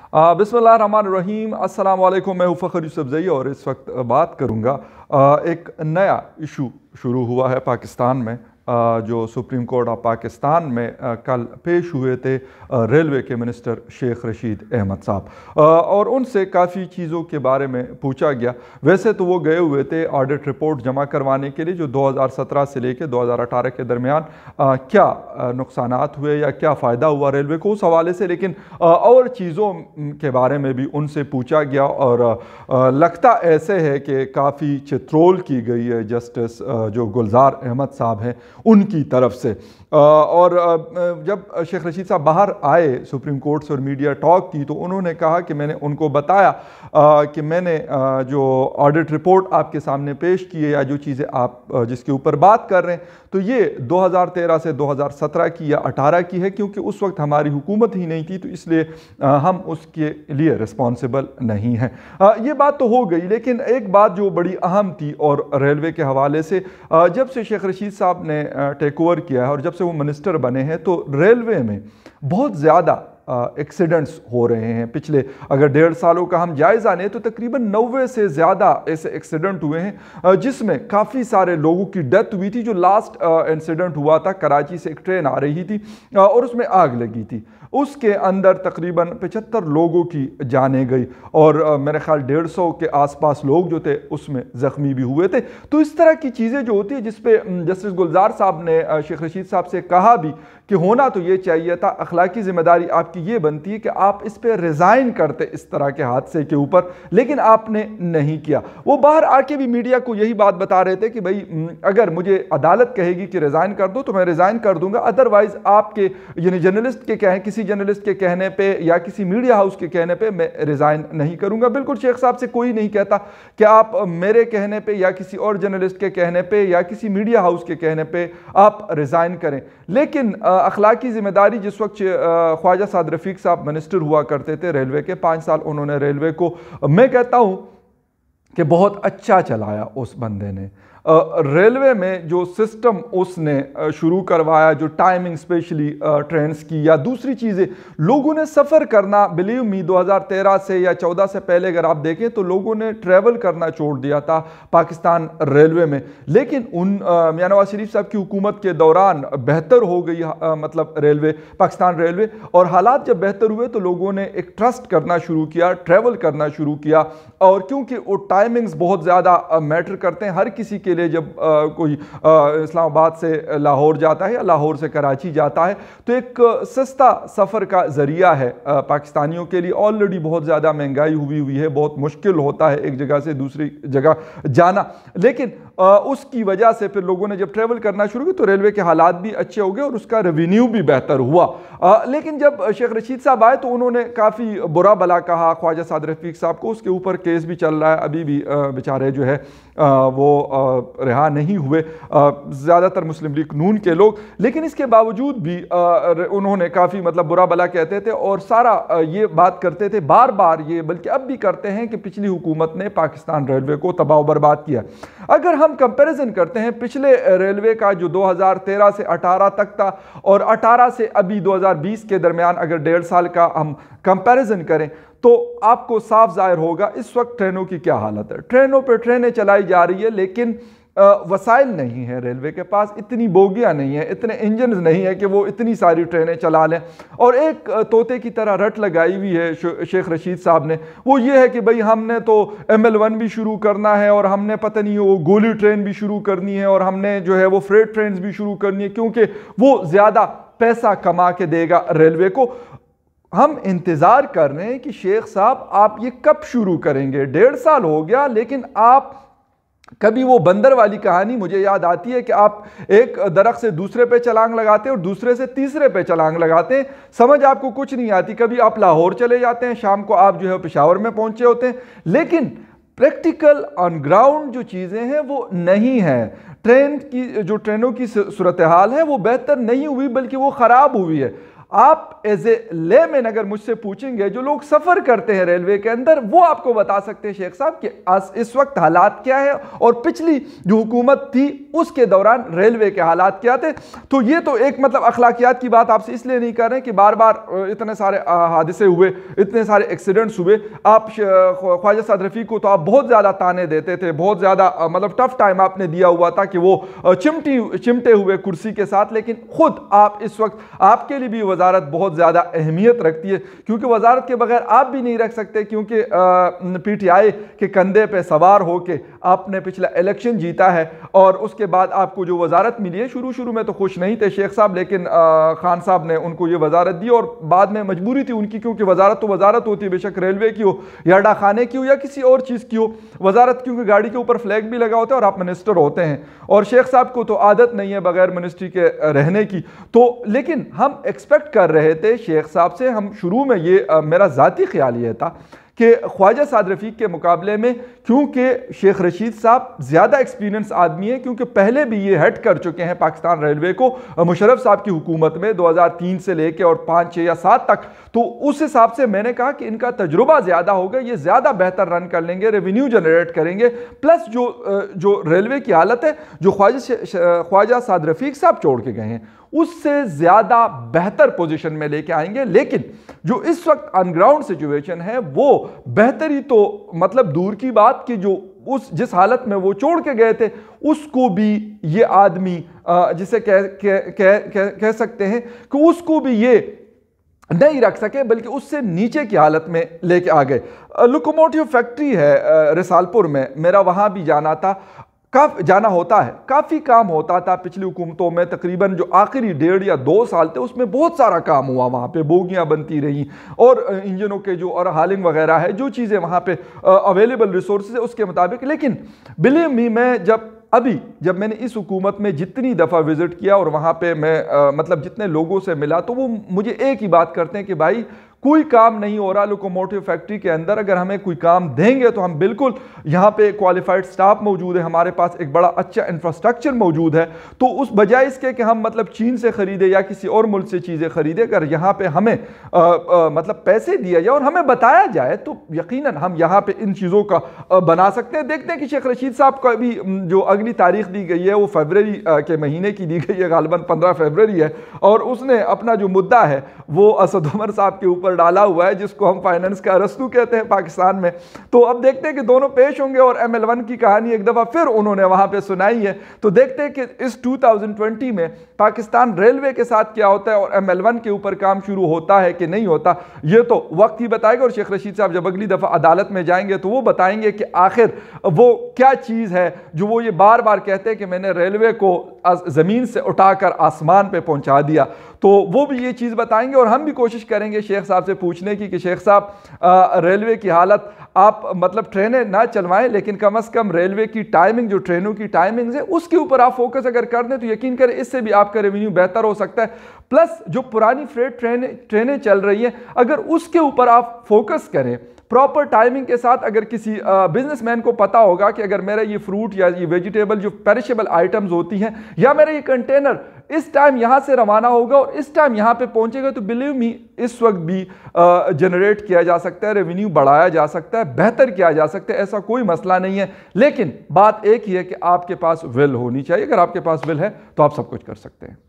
बिस्मिल्लाहिर्रहमानिर्रहीम। अस्सलाम वालेकुम। मैं हूँ फ़खर यूसुफज़ई और इस वक्त बात करूँगा एक नया इशू शुरू हुआ है पाकिस्तान में, जो सुप्रीम कोर्ट ऑफ पाकिस्तान में कल पेश हुए थे रेलवे के मिनिस्टर शेख रशीद अहमद साहब, और उनसे काफ़ी चीज़ों के बारे में पूछा गया। वैसे तो वो गए हुए थे ऑडिट रिपोर्ट जमा करवाने के लिए, जो 2017 से लेकर 2018 के दरमियान क्या नुकसानात हुए या क्या फ़ायदा हुआ रेलवे को, उस हवाले से। लेकिन और चीज़ों के बारे में भी उनसे पूछा गया, और लगता ऐसे है कि काफ़ी चित्रोल की गई है जस्टिस जो गुलजार अहमद साहब हैं उनकी तरफ से। और जब शेख रशीद साहब बाहर आए सुप्रीम कोर्ट से और मीडिया टॉक की, तो उन्होंने कहा कि मैंने उनको बताया कि मैंने जो ऑडिट रिपोर्ट आपके सामने पेश की है या जो चीज़ें आप जिसके ऊपर बात कर रहे हैं, तो ये 2013 से 2017 की या 18 की है, क्योंकि उस वक्त हमारी हुकूमत ही नहीं थी, तो इसलिए हम उसके लिए रिस्पॉन्सिबल नहीं हैं। ये बात तो हो गई, लेकिन एक बात जो बड़ी अहम थी और रेलवे के हवाले से, जब से शेख रशीद साहब ने टेक ओवर किया है और जब से वो मिनिस्टर बने हैं, तो रेलवे में बहुत ज़्यादा एक्सीडेंट्स हो रहे हैं। पिछले अगर 1.5 सालों का हम जायज़ा लें तो तकरीबन 90 से ज़्यादा ऐसे एक्सीडेंट हुए हैं, जिसमें काफ़ी सारे लोगों की डेथ हुई थी। जो लास्ट इंसिडेंट हुआ था, कराची से एक ट्रेन आ रही थी और उसमें आग लगी थी, उसके अंदर तकरीबन 75 लोगों की जानें गई, और मेरे ख्याल 150 के आसपास लोग जो थे उसमें ज़ख्मी भी हुए थे। तो इस तरह की चीज़ें जो होती है, जिस पे जस्टिस गुलजार साहब ने शेख रशीद साहब से कहा भी कि होना तो ये चाहिए था, अखलाकी ज़िम्मेदारी आपकी ये बनती है कि आप इस पे रिज़ाइन करते इस तरह के हादसे के ऊपर, लेकिन आपने नहीं किया। वो बाहर आके भी मीडिया को यही बात बता रहे थे कि भाई अगर मुझे अदालत कहेगी कि रिज़ाइन कर दो तो मैं रिज़ाइन कर दूंगा, अदरवाइज़ आपके यानी जर्नलिस्ट के कहें, किसी जर्नलिस्ट के कहने पे या किसी मीडिया हाउस के कहने पे मैं रिज़ाइन नहीं करूंगा। बिल्कुल शेख साहब से कोई नहीं कहता कि आप मेरे कहने पे या किसी और जर्नलिस्ट के कहने पे या किसी मीडिया हाउस के कहने पे आप रिज़ाइन करें, लेकिन अखलाकी ज़िम्मेदारी जिस वक्त ख्वाजा साद रफ़ीक साहब मिनिस्टर हुआ करते थे रेलवे के, 5 साल उन्होंने रेलवे को, मैं कहता हूँ कि बहुत अच्छा चलाया उस बंदे ने। रेलवे में जो सिस्टम उसने शुरू करवाया, जो टाइमिंग स्पेशली ट्रेन्स की या दूसरी चीज़ें, लोगों ने सफ़र करना, बिलीव मी 2013 से या 14 से पहले अगर आप देखें तो लोगों ने ट्रैवल करना छोड़ दिया था पाकिस्तान रेलवे में। लेकिन मियां नवाज शरीफ साहब की हुकूमत के दौरान बेहतर हो गई मतलब रेलवे, पाकिस्तान रेलवे, और हालात जब बेहतर हुए तो लोगों ने एक ट्रस्ट करना शुरू किया, ट्रैवल करना शुरू किया। और क्योंकि वो टाइमिंग्स बहुत ज़्यादा मैटर करते हैं हर किसी के लिए, जब कोई इस्लामाबाद से लाहौर जाता है या लाहौर से कराची जाता है तो एक सस्ता सफ़र का ज़रिया है पाकिस्तानियों के लिए। ऑलरेडी बहुत ज़्यादा महंगाई हुई है, बहुत मुश्किल होता है एक जगह से दूसरी जगह जाना, लेकिन उसकी वजह से फिर लोगों ने जब ट्रैवल करना शुरू किया तो रेलवे के हालात भी अच्छे हो गए और उसका रेवेन्यू भी बेहतर हुआ। लेकिन जब शेख रशीद साहब आए तो उन्होंने काफ़ी बुरा भला कहा ख्वाजा साद रफ़ीक साहब को, उसके ऊपर केस भी चल रहा है, अभी भी बेचारे जो है वो रिहा नहीं हुए, ज़्यादातर मुस्लिम लीग नून के लोग। लेकिन इसके बावजूद भी उन्होंने काफ़ी मतलब बुरा भला कहते थे और सारा ये बात करते थे बार बार, ये बल्कि अब भी करते हैं कि पिछली हुकूमत ने पाकिस्तान रेलवे को तबाह बर्बाद किया। अगर हम कंपैरिजन करते हैं पिछले रेलवे का जो 2013 से 18 तक था और 18 से अभी 2020 के दरमियान अगर 1.5 साल का हम कंपैरिजन करें तो आपको साफ जाहिर होगा इस वक्त ट्रेनों की क्या हालत है। ट्रेनों पर ट्रेनें चलाई जा रही है, लेकिन वसाइल नहीं है रेलवे के पास, इतनी बोगियां नहीं है, इतने इंजन नहीं है कि वो इतनी सारी ट्रेनें चला लें। और एक तोते की तरह रट लगाई हुई है शेख रशीद साहब ने, वो ये है कि भाई हमने तो ML1 भी शुरू करना है और हमने पता नहीं वो गोली ट्रेन भी शुरू करनी है और हमने जो है वो फ्रेट ट्रेन भी शुरू करनी है, क्योंकि वो ज़्यादा पैसा कमा के देगा रेलवे को। हम इंतज़ार कर रहे हैं कि शेख साहब आप ये कब शुरू करेंगे। 1.5 साल हो गया, लेकिन आप कभी वो बंदर वाली कहानी मुझे याद आती है कि आप एक दरख्त से दूसरे पे छलांग लगाते हैं और दूसरे से तीसरे पे छलांग लगाते हैं, समझ आपको कुछ नहीं आती। कभी आप लाहौर चले जाते हैं, शाम को आप जो है पेशावर में पहुंचे होते हैं, लेकिन प्रैक्टिकल ऑन ग्राउंड जो चीज़ें हैं वो नहीं है। ट्रेनों की सूरत हाल है वो बेहतर नहीं हुई, बल्कि वो ख़राब हुई है। آپ ایز اے لے مین اگر مجھ سے پوچھیں گے جو لوگ سفر کرتے ہیں ریلوے کے اندر وہ آپ کو بتا سکتے ہیں شیخ صاحب کہ اس وقت حالات کیا ہے اور پچھلی جو حکومت تھی اس کے دوران ریلوے کے حالات کیا تھے. تو یہ تو ایک مطلب اخلاقیات کی بات آپ سے اس لیے نہیں کر رہے کہ بار بار اتنے سارے حادثے ہوئے, اتنے سارے ایکسیڈنٹس ہوئے. آپ خواجہ سعد رفیق کو تو آپ بہت زیادہ تانے دیتے تھے, بہت زیادہ مطلب ٹف ٹائم آپ نے دیا ہوا تھا کہ وہ چمٹے ہوئے کرسی کے ساتھ, لیکن خود آپ اس وقت آپ کے لیے بھی وزارت بہت زیادہ اہمیت رکھتی ہے, کیونکہ وزارت کے بغیر آپ بھی نہیں رکھ سکتے, کیونکہ پی ٹی آئی کے کندھے پہ سوار ہو کے آپ نے پچھلا الیکشن جیتا ہے اور اس کے بعد آپ کو جو وزارت ملی ہے, شروع میں تو خوش نہیں تھے شیخ صاحب, لیکن خان صاحب نے ان کو یہ وزارت دی اور بعد میں مجبوری تھی ان کی, کیونکہ وزارت تو وزارت ہوتی ہے, بے شک ریلوے کی ہو یا اڈا خانے کی ہو یا کسی اور چیز کی ہو, وزارت کیونکہ گاڑی کے اوپر فلیگ بھی لگا ہوتا ہے اور آپ منسٹر ہوتے ہیں, اور شیخ صاحب کو تو عادت نہیں ہے بغیر منسٹری کے رہنے کی. تو لیکن ہم ایکسپیکٹ کر رہے تھے شیخ صاحب سے, ہم شروع میں یہ میرا ذاتی خیال یہ تھا کہ خواجہ سعد رفیق کے مقابلے میں کیونکہ شیخ رشید صاحب زیادہ ایکسپیرینس آدمی ہیں, کیونکہ پہلے بھی یہ ہیڈ کر چکے ہیں پاکستان ریلوے کو مشرف صاحب کی حکومت میں 2003 سے لے کے اور 5, 6 یا 7 تک, تو اس حساب سے میں نے کہا کہ ان کا تجربہ زیادہ ہوگا, یہ زیادہ بہتر رن کر لیں گے, ریونیو جنریٹ کریں گے, پلس جو ریلوے کی حالت ہے جو خواجہ سعد رفیق صاحب چھوڑ کے گئے ہیں اس سے زیادہ بہتر پوزیشن میں لے کے آئیں گے. لیکن جو اس وقت ان گراؤنڈ سچویشن ہے وہ بہتری تو مطلب دور کی بات کہ جو جس حالت میں وہ چھوڑ کے گئے تھے اس کو بھی یہ آدمی جسے کہہ سکتے ہیں کہ اس کو بھی یہ نہیں رکھ سکے, بلکہ اس سے نیچے کی حالت میں لے کے آ گئے. لوکوموٹیو فیکٹری ہے رسال پور میں, میرا وہاں بھی جانا ہوتا ہے, کافی کام ہوتا تھا پچھلی حکومتوں میں, تقریباً جو آخری 1.5 یا 2 سال تھے اس میں بہت سارا کام ہوا, وہاں پہ بوگیاں بنتی رہیں اور انجنوں کے جو اور ہالنگ وغیرہ ہے جو چیزیں وہاں پہ اویلیبل ریسورسز ہے اس کے مطابق. لیکن بلیو می میں جب میں نے اس حکومت میں جتنی دفعہ وزٹ کیا اور وہاں پہ میں مطلب جتنے لوگوں سے ملا تو وہ مجھے ایک ہی بات کرتے ہیں کہ بھائی کوئی کام نہیں ہو رہا لوکوموٹیو فیکٹری کے اندر, اگر ہمیں کوئی کام دیں گے تو ہم بالکل, یہاں پہ کوالیفائڈ سٹاف موجود ہے, ہمارے پاس ایک بڑا اچھا انفراسٹرکچر موجود ہے, تو اس بجائے اس کے کہ ہم مطلب چین سے خریدے یا کسی اور ملک سے چیزیں خریدے, اگر یہاں پہ ہمیں مطلب پیسے دیا جائے اور ہمیں بتایا جائے تو یقیناً ہم یہاں پہ ان چیزوں کا بنا سکتے ہیں. دیکھتے ہیں کہ شیخ رشید صاحب کا بھی جو اگلی تاریخ دی گئی ہے وہ فیبرری کے مہینے کی دی گئی ہے, غالباً 15 فیبرری ہے, اور اس نے اپنا جو مدعا ہے وہ اسد عمر صاحب کے اوپر ڈالا ہوا ہے جس کو ہم فائننس کا ارسطو کہتے ہیں پاکستان میں. تو اب دیکھتے ہیں کہ دونوں پیش ہوں گے اور ML1 کی کہانی ایک دفعہ پھر انہوں نے وہاں پہ سنائی ہے. تو دیکھتے ہیں کہ اس 2020 میں پاکستان ریلوے کے ساتھ کیا ہوتا ہے اور ML1 کے اوپر کام شروع ہوتا ہے کہ نہیں ہوتا, یہ تو وقت ہی بتائے گا. اور شیخ رشید صاحب جب اگلی دفعہ عدالت میں جائیں گے تو وہ بتائیں گے کہ آخر وہ کیا چیز ہے جو وہ یہ بار بار کہتے ہیں کہ میں نے ریلوے کو زمین سے اٹھا کر آسمان پہ پہنچا دیا. تو وہ بھی یہ چیز بتائیں گے اور ہم بھی کوشش کریں گے شیخ صاحب سے پوچھنے کی کہ شیخ صاحب ریلوے کی حالت, آپ مطلب ٹرینیں نہ چلوائیں لیکن کم از کم ریلوے کی ٹائمنگ, جو ٹرینوں کی ٹائمنگز ہے اس کے اوپر آپ فوکس اگر کر دیں تو یقین کریں اس سے بھی آپ کا ریونیو بہتر ہو سکتا ہے. پلس جو پرانی فریٹ ٹرینیں چل رہی ہیں اگر اس کے اوپر آپ فوکس کریں پراپر ٹائمنگ کے ساتھ, اگر کسی بزنس مین کو پتا ہوگا کہ اگر میرا یہ فروٹ یا یہ ویجیٹیبل جو پیرشیبل آئٹمز ہوتی ہیں یا میرا یہ کنٹینر اس ٹائم یہاں سے روانہ ہوگا اور اس ٹائم یہاں پہ پہنچے گا, تو بلیو می اس وقت بھی جنریٹ کیا جا سکتا ہے, ریونیو بڑھایا جا سکتا ہے, بہتر کیا جا سکتا ہے, ایسا کوئی مسئلہ نہیں ہے. لیکن بات ایک ہی ہے کہ آپ کے پاس ول ہونی چاہیے, اگر آپ کے پاس ول ہے تو آپ سب کچھ کر سکتے ہیں.